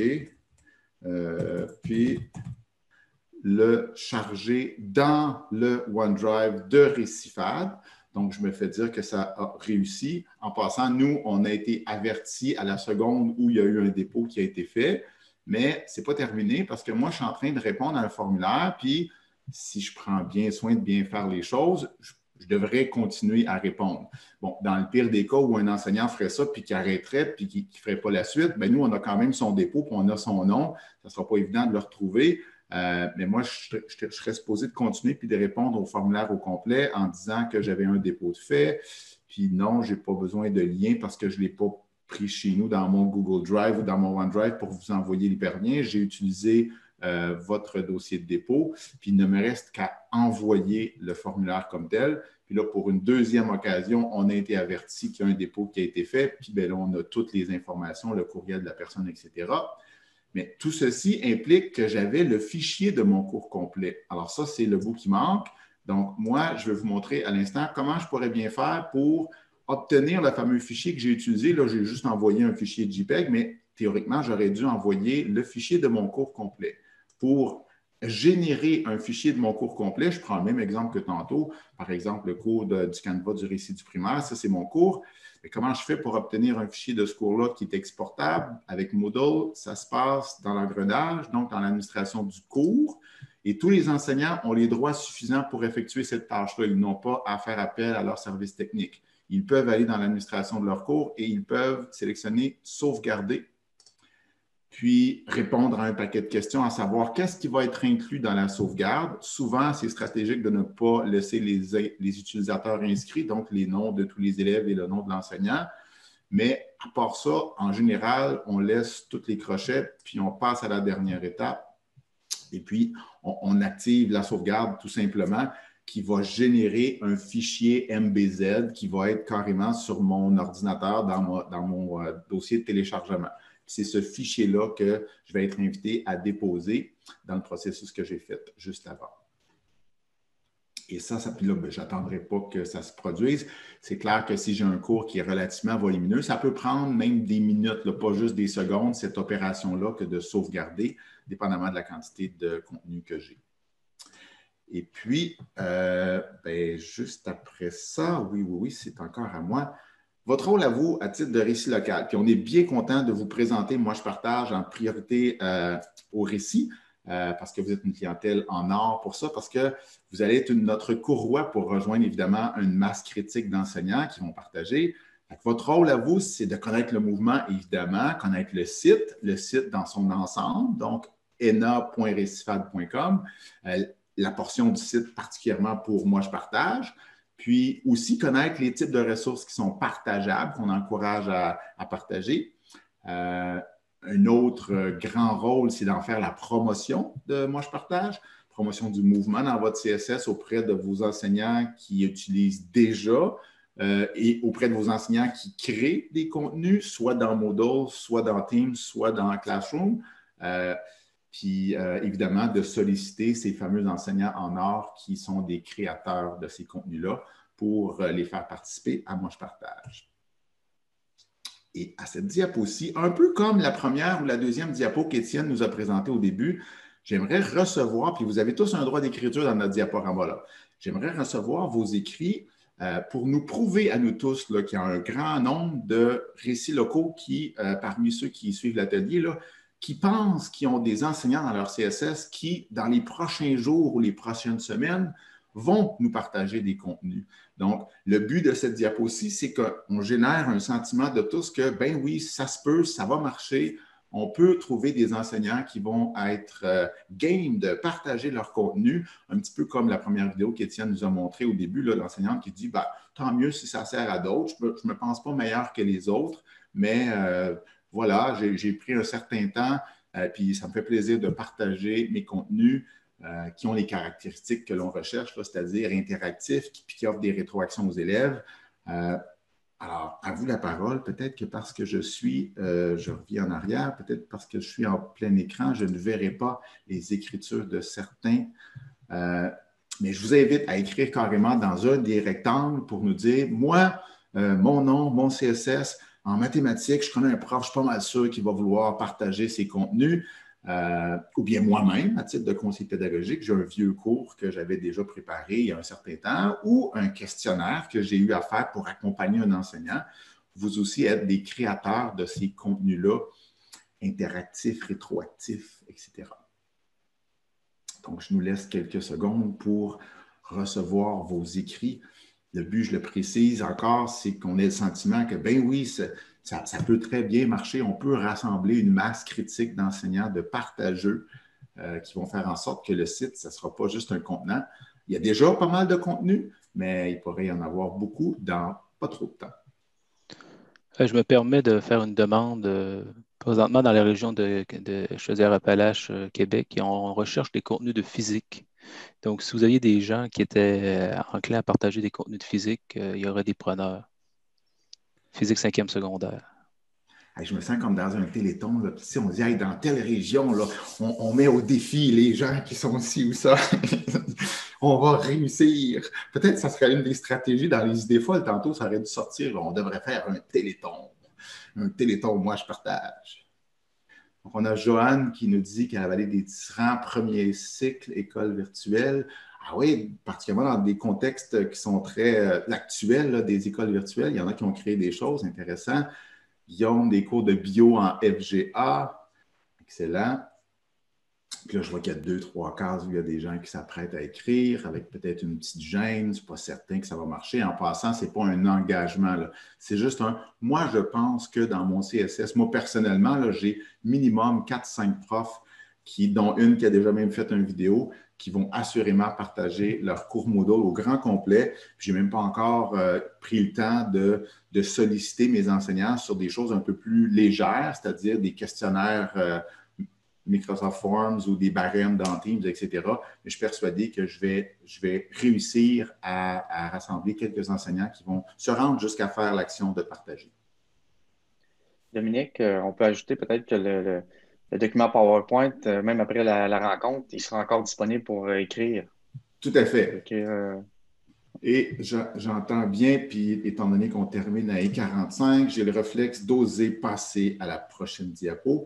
S6: puis le charger dans le OneDrive de Recifad. Donc, je me fais dire que ça a réussi. En passant, nous, on a été avertis à la seconde où il y a eu un dépôt qui a été fait, mais ce n'est pas terminé parce que moi, je suis en train de répondre à un formulaire, puis si je prends bien soin de bien faire les choses, je devrais continuer à répondre. Bon, dans le pire des cas où un enseignant ferait ça, puis qui arrêterait, puis qui ne ferait pas la suite, bien, nous, on a quand même son dépôt, puis on a son nom. Ça ne sera pas évident de le retrouver. Mais moi, je serais supposé de continuer puis de répondre au formulaire au complet en disant que j'avais un dépôt de fait. Puis non, je n'ai pas besoin de lien parce que je ne l'ai pas pris chez nous dans mon Google Drive ou dans mon OneDrive pour vous envoyer l'hyperlien. J'ai utilisé votre dossier de dépôt, puis il ne me reste qu'à envoyer le formulaire comme tel. Puis là, pour une deuxième occasion, on a été averti qu'il y a un dépôt qui a été fait, puis bien là, on a toutes les informations, le courriel de la personne, etc. Mais tout ceci implique que j'avais le fichier de mon cours complet. Alors ça, c'est le bout qui manque. Donc, moi, je vais vous montrer à l'instant comment je pourrais bien faire pour obtenir le fameux fichier que j'ai utilisé. Là, j'ai juste envoyé un fichier JPEG, mais théoriquement, j'aurais dû envoyer le fichier de mon cours complet. Pour générer un fichier de mon cours complet, je prends le même exemple que tantôt, par exemple le cours du Canevas du récit du primaire, ça c'est mon cours. Mais comment je fais pour obtenir un fichier de ce cours-là qui est exportable? Avec Moodle, ça se passe dans l'engrenage, donc dans l'administration du cours. Et tous les enseignants ont les droits suffisants pour effectuer cette tâche-là. Ils n'ont pas à faire appel à leur service technique. Ils peuvent aller dans l'administration de leur cours et ils peuvent sélectionner « Sauvegarder », puis répondre à un paquet de questions, à savoir qu'est-ce qui va être inclus dans la sauvegarde. Souvent, c'est stratégique de ne pas laisser les utilisateurs inscrits, donc les noms de tous les élèves et le nom de l'enseignant. Mais à part ça, en général, on laisse tous les crochets, puis on passe à la dernière étape. Et puis, on active la sauvegarde tout simplement, qui va générer un fichier MBZ qui va être carrément sur mon ordinateur dans mon dossier de téléchargement. C'est ce fichier-là que je vais être invité à déposer dans le processus que j'ai fait juste avant. Et puis là, je n'attendrai pas que ça se produise. C'est clair que si j'ai un cours qui est relativement volumineux, ça peut prendre même des minutes, là, pas juste des secondes, cette opération-là, que de sauvegarder, dépendamment de la quantité de contenu que j'ai. Et puis, juste après ça, oui, c'est encore à moi. Votre rôle à vous, à titre de récit local. Puis on est bien content de vous présenter, moi je partage en priorité au récit, parce que vous êtes une clientèle en or pour ça, parce que vous allez être notre courroie pour rejoindre évidemment une masse critique d'enseignants qui vont partager. Votre rôle à vous, c'est de connaître le mouvement, évidemment, connaître le site dans son ensemble, donc ena.recifad.com, la portion du site particulièrement pour moi je partage. Puis aussi connaître les types de ressources qui sont partageables, qu'on encourage à partager. Un autre grand rôle, c'est d'en faire la promotion de Moi, je partage, promotion du mouvement dans votre CSS auprès de vos enseignants qui utilisent déjà et auprès de vos enseignants qui créent des contenus, soit dans Moodle, soit dans Teams, soit dans Classroom. Puis, évidemment, de solliciter ces fameux enseignants en or qui sont des créateurs de ces contenus-là pour les faire participer à Moi, je partage. Et à cette diapo-ci, un peu comme la première ou la deuxième diapo qu'Étienne nous a présentée au début, j'aimerais recevoir, puis vous avez tous un droit d'écriture dans notre diaporama-là, j'aimerais recevoir vos écrits pour nous prouver à nous tous qu'il y a un grand nombre de récits locaux qui, parmi ceux qui suivent l'atelier, là, qui pensent qu'ils ont des enseignants dans leur CSS qui, dans les prochains jours ou les prochaines semaines, vont nous partager des contenus. Donc, le but de cette diapo-ci, c'est qu'on génère un sentiment de tous que, ben oui, ça se peut, ça va marcher. On peut trouver des enseignants qui vont être game de partager leur contenu, un petit peu comme la première vidéo qu'Étienne nous a montrée au début, l'enseignante qui dit, ben, tant mieux si ça sert à d'autres, je ne me pense pas meilleur que les autres, mais voilà, j'ai pris un certain temps, puis ça me fait plaisir de partager mes contenus qui ont les caractéristiques que l'on recherche, c'est-à-dire interactifs, puis qui offrent des rétroactions aux élèves. Alors, à vous la parole. Peut-être que parce que je reviens en arrière, peut-être parce que je suis en plein écran, je ne verrai pas les écritures de certains. Mais je vous invite à écrire carrément dans un des rectangles pour nous dire, moi, mon nom, mon CSS, en mathématiques, je connais un prof, je suis pas mal sûr qu'il va vouloir partager ses contenus. Ou bien moi-même, à titre de conseiller pédagogique, j'ai un vieux cours que j'avais déjà préparé il y a un certain temps ou un questionnaire que j'ai eu à faire pour accompagner un enseignant. Vous aussi êtes des créateurs de ces contenus-là, interactifs, rétroactifs, etc. Donc, je nous laisse quelques secondes pour recevoir vos écrits. Le but, je le précise encore, c'est qu'on ait le sentiment que, ben oui, ça peut très bien marcher. On peut rassembler une masse critique d'enseignants, de partageux qui vont faire en sorte que le site, ça ne sera pas juste un contenant. Il y a déjà pas mal de contenu, mais il pourrait y en avoir beaucoup dans pas trop de temps.
S2: Je me permets de faire une demande. Présentement, dans la région de Chaudière-Appalaches, Québec, on recherche des contenus de physique. Donc, si vous aviez des gens qui étaient enclins à partager des contenus de physique, il y aurait des preneurs. Physique 5e secondaire.
S6: Hey, je me sens comme dans un téléthon. Là. Si on dit hey, dans telle région, là, on met au défi les gens qui sont ci ou ça. On va réussir. Peut-être que ça serait une des stratégies dans les idées folles. Tantôt, ça aurait dû sortir. Là, on devrait faire un téléthon. Un téléthon, moi, je partage. Donc, on a Joanne qui nous dit qu'elle avait des tyrans premier cycle, école virtuelle. Ah oui, particulièrement dans des contextes qui sont très actuels, là, des écoles virtuelles. Il y en a qui ont créé des choses intéressantes. Guillaume, des cours de bio en FGA. Excellent. Puis là, je vois qu'il y a 2-3 cases où il y a des gens qui s'apprêtent à écrire avec peut-être une petite gêne. Je ne suis pas certain que ça va marcher. En passant, ce n'est pas un engagement, là. C'est juste un... Moi, je pense que dans mon CSS, moi, personnellement, là, j'ai minimum 4-5 profs dont une qui a déjà même fait une vidéo, qui vont assurément partager leur cours Moodle au grand complet. Je n'ai même pas encore pris le temps de solliciter mes enseignants sur des choses un peu plus légères, c'est-à-dire des questionnaires Microsoft Forms ou des barèmes dans Teams, etc. Mais je suis persuadé que je vais réussir à rassembler quelques enseignants qui vont se rendre jusqu'à faire l'action de partager.
S7: Dominique, on peut ajouter peut-être que le document PowerPoint, même après la rencontre, il sera encore disponible pour écrire.
S6: Tout à fait. Et j'entends bien, puis étant donné qu'on termine à 1h45, j'ai le réflexe d'oser passer à la prochaine diapo.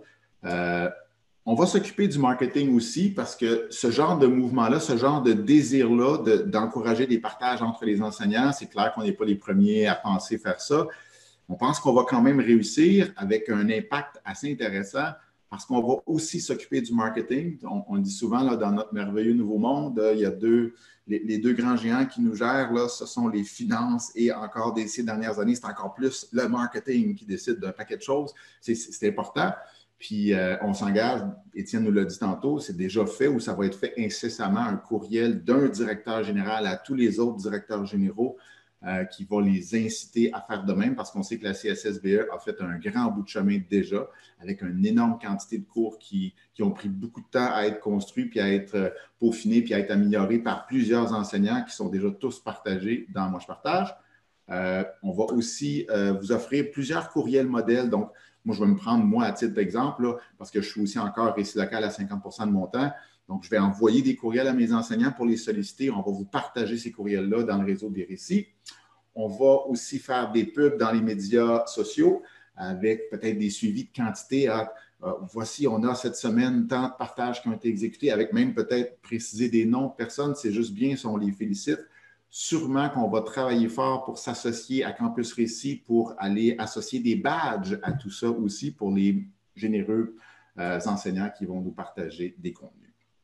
S6: On va s'occuper du marketing aussi parce que ce genre de mouvement-là, ce genre de désir-là d'encourager des partages entre les enseignants, c'est clair qu'on n'est pas les premiers à penser faire ça. On pense qu'on va quand même réussir avec un impact assez intéressant parce qu'on va aussi s'occuper du marketing. On le dit souvent là, dans notre merveilleux nouveau monde, il y a les deux grands géants qui nous gèrent, là, ce sont les finances et encore ces dernières années, c'est encore plus le marketing qui décide d'un paquet de choses. C'est important. Puis on s'engage, Étienne nous l'a dit tantôt, c'est déjà fait ou ça va être fait incessamment, un courriel d'un directeur général à tous les autres directeurs généraux qui va les inciter à faire de même parce qu'on sait que la CSSBE a fait un grand bout de chemin déjà avec une énorme quantité de cours qui ont pris beaucoup de temps à être construits puis à être peaufinés puis à être améliorés par plusieurs enseignants qui sont déjà tous partagés dans Moi, je partage. On va aussi vous offrir plusieurs courriels modèles. Donc, moi, je vais me prendre, moi, à titre d'exemple, là, parce que je suis aussi encore récit local à 50% de mon temps. Donc, je vais envoyer des courriels à mes enseignants pour les solliciter. On va vous partager ces courriels-là dans le réseau des récits. On va aussi faire des pubs dans les médias sociaux avec peut-être des suivis de quantité. Voici, on a cette semaine tant de partages qui ont été exécutés, avec même peut-être préciser des noms de personnes. C'est juste bien si on les félicite. Sûrement qu'on va travailler fort pour s'associer à Campus Récit pour aller associer des badges à tout ça aussi pour les généreux enseignants qui vont nous partager des contenus.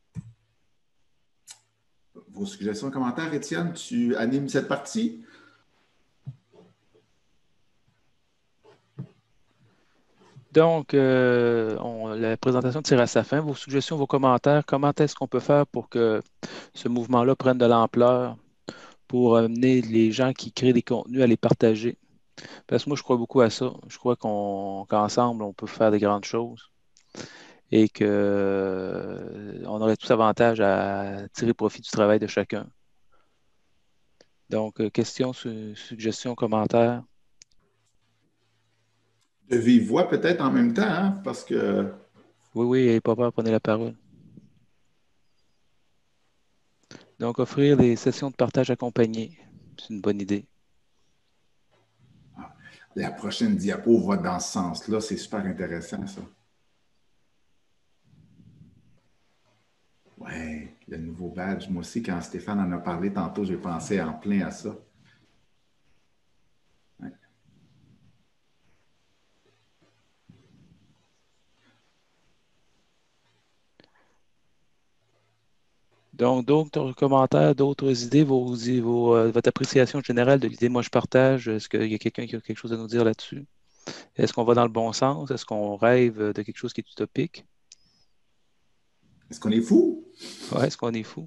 S6: Vos suggestions, commentaires, Étienne, tu animes cette partie?
S2: Donc, la présentation tire à sa fin. Vos suggestions, vos commentaires, comment est-ce qu'on peut faire pour que ce mouvement-là prenne de l'ampleur pour amener les gens qui créent des contenus à les partager? Parce que moi, je crois beaucoup à ça. Je crois qu'ensemble, on peut faire des grandes choses et qu'on aurait tous avantage à tirer profit du travail de chacun. Donc, questions, suggestions, commentaires?
S6: De vive voix peut-être en même temps, hein, parce que...
S2: Oui, n'ayez pas peur, prenez la parole. Donc, offrir des sessions de partage accompagnées, c'est une bonne idée.
S6: La prochaine diapo va dans ce sens-là. C'est super intéressant, ça. Oui, le nouveau badge. Moi aussi, quand Stéphane en a parlé tantôt, j'ai pensé en plein à ça. Ouais.
S2: Donc, d'autres commentaires, d'autres idées, votre appréciation générale de l'idée Moi, je partage. Est-ce qu'il y a quelqu'un qui a quelque chose à nous dire là-dessus? Est-ce qu'on va dans le bon sens? Est-ce qu'on rêve de quelque chose qui est utopique?
S6: Est-ce qu'on est fou?
S2: Ouais, est-ce qu'on est fou?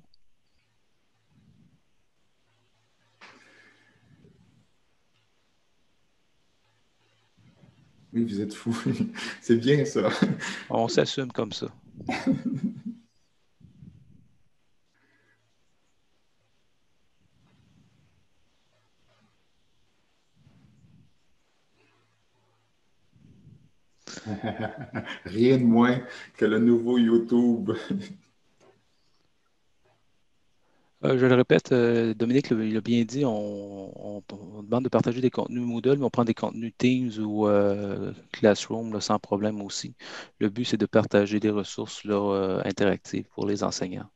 S6: Oui, vous êtes fou. C'est bien ça.
S2: On s'assume comme ça.
S6: Rien de moins que le nouveau YouTube.
S2: Je le répète, Dominique l'a bien dit, on demande de partager des contenus Moodle, mais on prend des contenus Teams ou Classroom là, sans problème aussi. Le but, c'est de partager des ressources là, interactives pour les enseignants.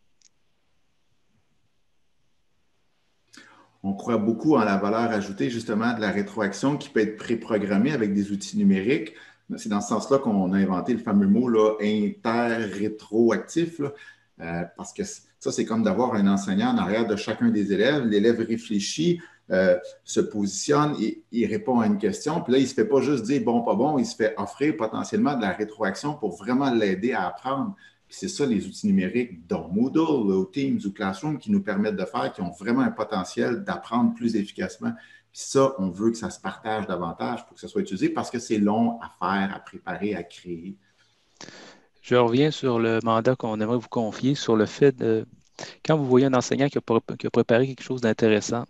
S6: On croit beaucoup en la valeur ajoutée justement de la rétroaction qui peut être préprogrammée avec des outils numériques. C'est dans ce sens-là qu'on a inventé le fameux mot là, interrétroactif, là, parce que ça, c'est comme d'avoir un enseignant en arrière de chacun des élèves. L'élève réfléchit, se positionne, il répond à une question, puis là, il ne se fait pas juste dire bon, pas bon, il se fait offrir potentiellement de la rétroaction pour vraiment l'aider à apprendre. Puis c'est ça, les outils numériques, dont Moodle, ou Teams ou Classroom, qui nous permettent de faire, qui ont vraiment un potentiel d'apprendre plus efficacement. Puis ça, on veut que ça se partage davantage pour que ça soit utilisé parce que c'est long à faire, à préparer, à créer.
S2: Je reviens sur le mandat qu'on aimerait vous confier, sur le fait de, quand vous voyez un enseignant qui a préparé quelque chose d'intéressant,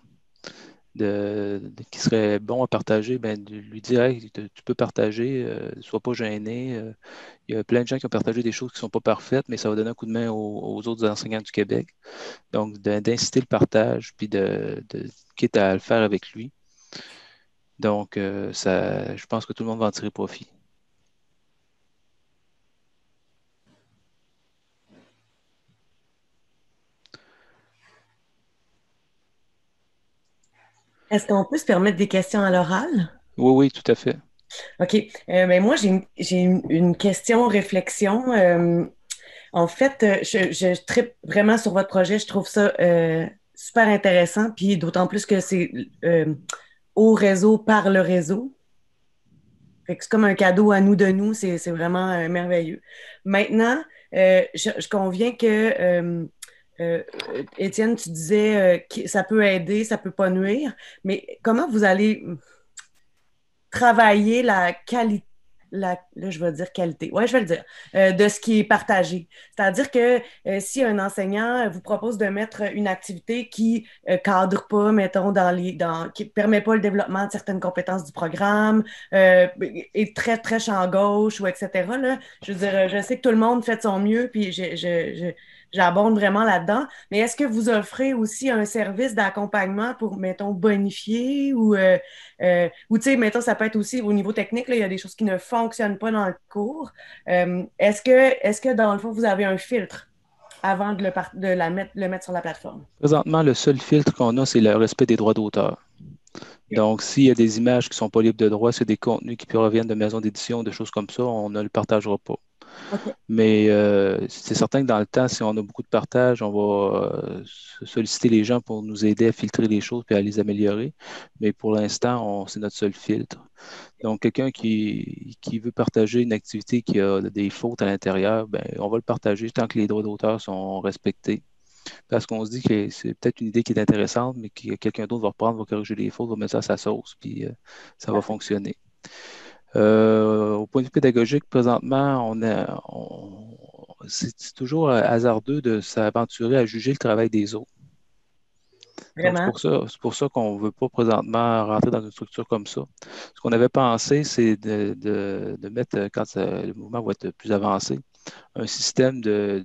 S2: qui serait bon à partager, ben, de lui dire hey, tu peux partager, ne sois pas gêné. Il y a plein de gens qui ont partagé des choses qui ne sont pas parfaites, mais ça va donner un coup de main aux autres enseignants du Québec. Donc, d'inciter le partage, puis quitte à le faire avec lui. Donc, je pense que tout le monde va en tirer profit.
S8: Est-ce qu'on peut se permettre des questions à l'oral?
S2: Oui, oui, tout à fait.
S8: OK. Ben moi, j'ai une question, réflexion. En fait, je trippe vraiment sur votre projet. Je trouve ça super intéressant, puis d'autant plus que c'est au réseau, par le réseau. Fait que c'est comme un cadeau à nous de nous. C'est vraiment merveilleux. Maintenant, je conviens que Étienne, tu disais que ça peut aider, ça peut pas nuire, mais comment vous allez travailler la qualité, là, je vais dire qualité, ouais, je vais le dire, de ce qui est partagé. C'est-à-dire que si un enseignant vous propose de mettre une activité qui cadre pas, mettons, qui permet pas le développement de certaines compétences du programme, est très, très champ gauche, ou etc., là, je veux dire, je sais que tout le monde fait de son mieux, puis j'abonde vraiment là-dedans, mais est-ce que vous offrez aussi un service d'accompagnement pour, mettons, bonifier ou tu sais, mettons, ça peut être aussi au niveau technique, là, il y a des choses qui ne fonctionnent pas dans le cours. Est-ce que, dans le fond, vous avez un filtre avant de le mettre sur la plateforme?
S2: Présentement, le seul filtre qu'on a, c'est le respect des droits d'auteur. Donc, s'il y a des images qui ne sont pas libres de droit, c'est des contenus qui proviennent de maisons d'édition, des choses comme ça, on ne le partagera pas.
S8: Okay.
S2: Mais c'est certain que dans le temps, si on a beaucoup de partage, on va solliciter les gens pour nous aider à filtrer les choses et à les améliorer. Mais pour l'instant, c'est notre seul filtre. Donc, quelqu'un qui veut partager une activité qui a des fautes à l'intérieur, ben, on va le partager tant que les droits d'auteur sont respectés. Parce qu'on se dit que c'est peut-être une idée qui est intéressante, mais que quelqu'un d'autre va reprendre, va corriger les fautes, va mettre ça à sa sauce, puis ça va fonctionner. Au point de vue pédagogique, présentement, c'est toujours hasardeux de s'aventurer à juger le travail des autres.
S8: Vraiment?
S2: C'est pour ça qu'on ne veut pas présentement rentrer dans une structure comme ça. Ce qu'on avait pensé, c'est de mettre, quand le mouvement va être plus avancé, un système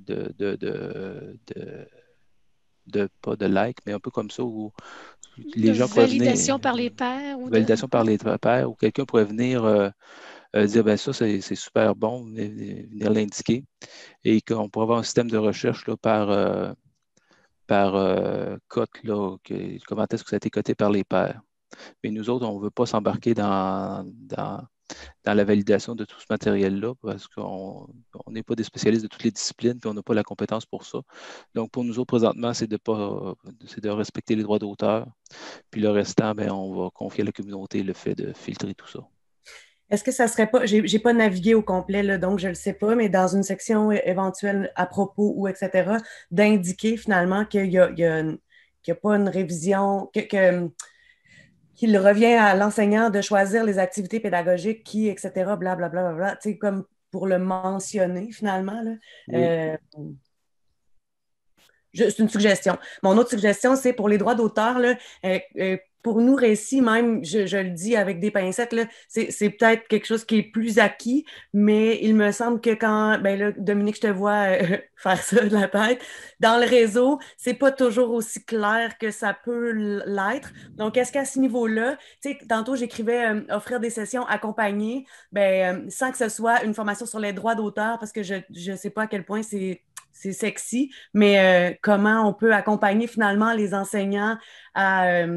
S2: pas de like, mais un peu comme ça, où les gens pourraient venir.
S1: Validation par les pairs.
S2: Validation par les pairs, où quelqu'un pourrait venir dire ben ça, c'est super bon, venir l'indiquer. Et qu'on pourrait avoir un système de recherche là, par cote, là, comment est-ce que ça a été coté par les pairs. Mais nous autres, on ne veut pas s'embarquer dans la validation de tout ce matériel-là parce qu'on n'est pas des spécialistes de toutes les disciplines et on n'a pas la compétence pour ça. Donc, pour nous autres, présentement, c'est de respecter les droits d'auteur. Puis le restant, ben, on va confier à la communauté le fait de filtrer tout ça.
S8: Est-ce que ça serait pas, j'ai pas navigué au complet, là, donc je le sais pas, mais dans une section éventuelle à propos ou etc., d'indiquer finalement qu'il y a pas une révision, qu'il revient à l'enseignant de choisir les activités pédagogiques qui, etc., blablabla, bla, bla, bla, tu sais, comme pour le mentionner finalement, là.
S2: Oui.
S8: C'est une suggestion. Mon autre suggestion, c'est pour les droits d'auteur, là, pour nous, récits, même, je le dis avec des pincettes, là, c'est peut-être quelque chose qui est plus acquis, mais il me semble que quand, ben là, Dominique, je te vois faire ça de la tête, dans le réseau, c'est pas toujours aussi clair que ça peut l'être. Donc, est-ce qu'à ce niveau-là, tu sais, tantôt, j'écrivais offrir des sessions accompagnées, ben, sans que ce soit une formation sur les droits d'auteur, parce que je sais pas à quel point c'est sexy, mais comment on peut accompagner finalement les enseignants à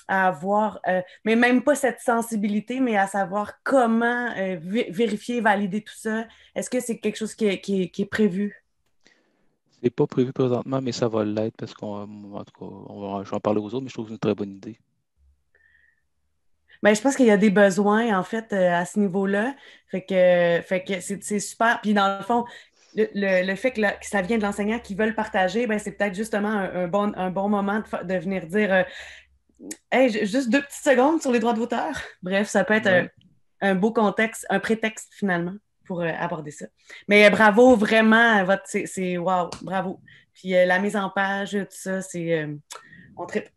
S8: à avoir, mais même pas cette sensibilité, mais à savoir comment vérifier, valider tout ça? Est-ce que c'est quelque chose qui est prévu?
S2: C'est pas prévu présentement, mais ça va l'être parce qu'en tout cas, je vais en parler aux autres, mais je trouve que c'est une très bonne idée.
S8: Ben, je pense qu'il y a des besoins, en fait, à ce niveau-là. Fait que c'est super. Puis dans le fond, le fait que ça vient de l'enseignant qui veut le partager, ben, c'est peut-être justement un bon moment de venir dire hey, juste 2 petites secondes sur les droits d'auteur. Bref, ça peut être un beau contexte, un prétexte finalement pour aborder ça. Mais bravo, vraiment, c'est wow, bravo. Puis la mise en page, tout ça, on tripe.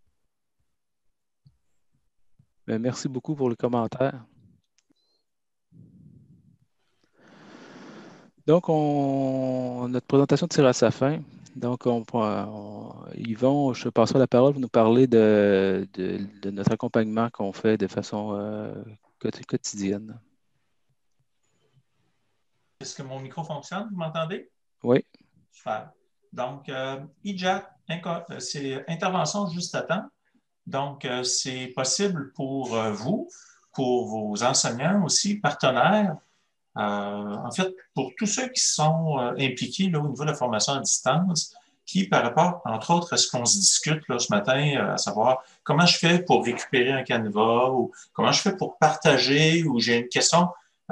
S2: Merci beaucoup pour le commentaire. Donc, notre présentation tire à sa fin. Donc, Yvon, je passerai la parole pour nous parler de notre accompagnement qu'on fait de façon quotidienne.
S9: Est-ce que mon micro fonctionne? Vous m'entendez?
S2: Oui.
S9: Super. Donc, IJAT, c'est intervention juste à temps. Donc, c'est possible pour vous, pour vos enseignants aussi, partenaires. En fait, pour tous ceux qui sont impliqués là, au niveau de la formation à distance, qui, par rapport, entre autres, à ce qu'on se discute là, ce matin, à savoir comment je fais pour récupérer un canevas ou comment je fais pour partager ou j'ai une question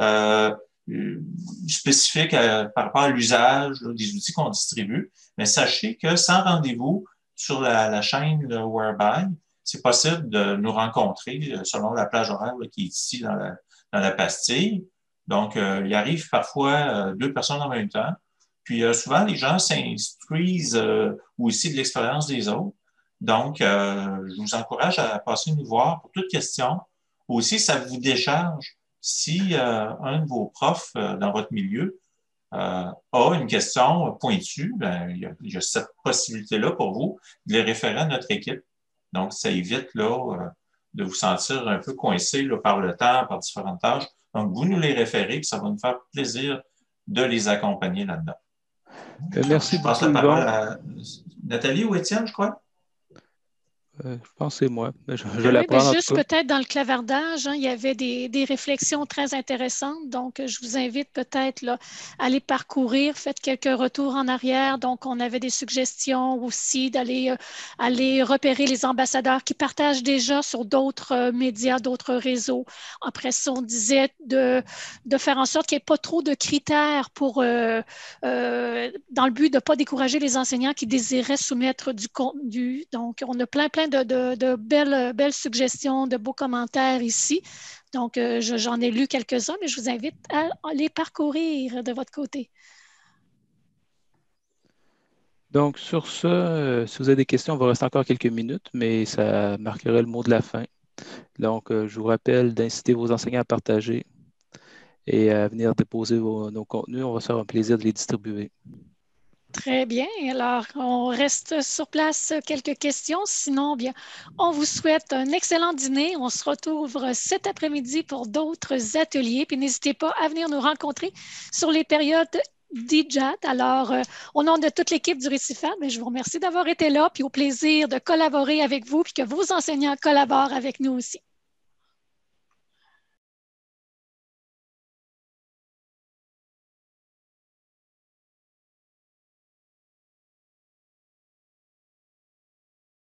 S9: spécifique par rapport à l'usage des outils qu'on distribue, mais sachez que sans rendez-vous sur la chaîne Whereby, c'est possible de nous rencontrer selon la plage horaire là, qui est ici dans la pastille. Donc, il arrive parfois 2 personnes en même temps. Puis, souvent, les gens s'instruisent aussi de l'expérience des autres. Donc, je vous encourage à passer nous voir pour toute question. Aussi, ça vous décharge si un de vos profs dans votre milieu a une question pointue, ben, il y a cette possibilité-là pour vous de les référer à notre équipe. Donc, ça évite là, de vous sentir un peu coincé là, par le temps, par différentes tâches. Donc, vous nous les référez, puis ça va nous faire plaisir de les accompagner là-dedans.
S2: Merci
S9: beaucoup. Je passe la parole à Nathalie ou Étienne, je crois.
S2: Je pense que c'est moi. Je
S1: oui,
S2: la prends
S1: juste peut-être dans le clavardage, hein, il y avait des réflexions très intéressantes. Donc, je vous invite peut-être à aller parcourir, faites quelques retours en arrière. Donc, on avait des suggestions aussi d'aller aller repérer les ambassadeurs qui partagent déjà sur d'autres médias, d'autres réseaux. Après ça, on disait de faire en sorte qu'il n'y ait pas trop de critères pour, dans le but de ne pas décourager les enseignants qui désiraient soumettre du contenu. Donc, on a plein de belles suggestions, de beaux commentaires ici. Donc, j'en ai lu quelques-uns, mais je vous invite à les parcourir de votre côté.
S2: Donc, sur ce, si vous avez des questions, on va rester encore quelques minutes, mais ça marquerait le mot de la fin. Donc, je vous rappelle d'inciter vos enseignants à partager et à venir déposer nos contenus. On va se faire un plaisir de les distribuer.
S1: Très bien. Alors, on reste sur place quelques questions. Sinon, bien, on vous souhaite un excellent dîner. On se retrouve cet après-midi pour d'autres ateliers. Puis n'hésitez pas à venir nous rencontrer sur les périodes d'IJAT. Alors, au nom de toute l'équipe du Récifat, je vous remercie d'avoir été là, puis au plaisir de collaborer avec vous, puis que vos enseignants collaborent avec nous aussi.